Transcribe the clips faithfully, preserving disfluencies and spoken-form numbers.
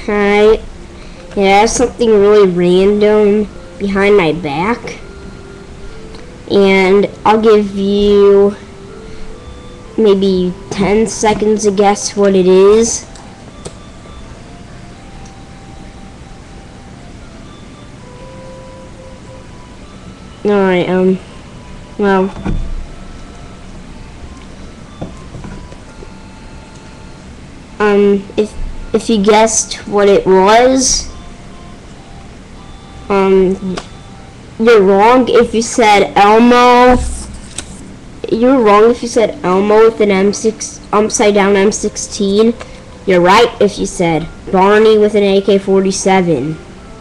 I yeah, I have something really random behind my back, and I'll give you maybe ten seconds to guess what it is. Alright, um, well, um, if, if you guessed what it was, um, you're wrong if you said Elmo. You're wrong if you said Elmo with an M six, upside down M sixteen. You're right if you said Barney with an A K forty-seven.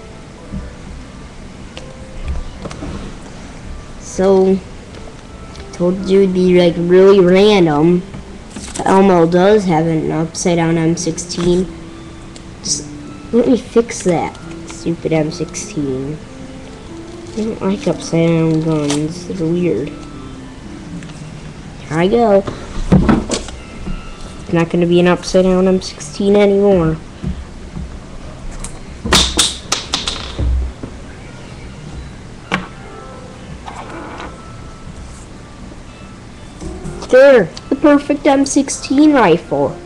So, told you it'd be like really random. Elmo does have an upside down M sixteen. Just let me fix that stupid M sixteen. I don't like upside down guns. They're weird. Here I go. It's not going to be an upside down M sixteen anymore. There, the perfect M sixteen rifle.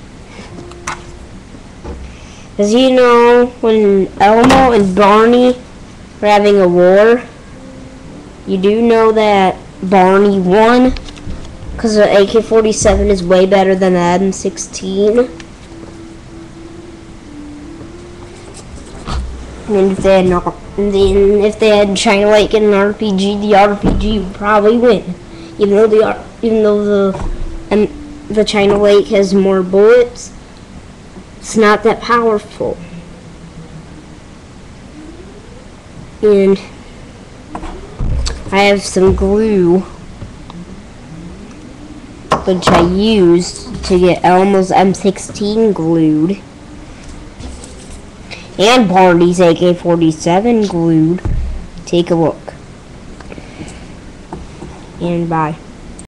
As you know, when Elmo and Barney were having a war, you do know that Barney won because the A K forty-seven is way better than the M sixteen. And if they had not, and then if they had China Lake and an R P G, the R P G would probably win. Even though the even though the um, the China Lake has more bullets, it's not that powerful. And I have some glue which I used to get Elmo's M sixteen glued and Barney's A K forty-seven glued. Take a look. And bye.